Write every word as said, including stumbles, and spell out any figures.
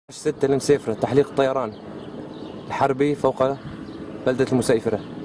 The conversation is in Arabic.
ستة المسيفرة تحليق الطيران الحربي فوق بلدة المسيفرة.